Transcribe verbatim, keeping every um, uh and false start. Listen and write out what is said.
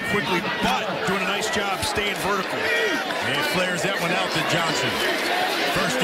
quickly, but doing a nice job staying vertical. And flares that one out to Johnson. First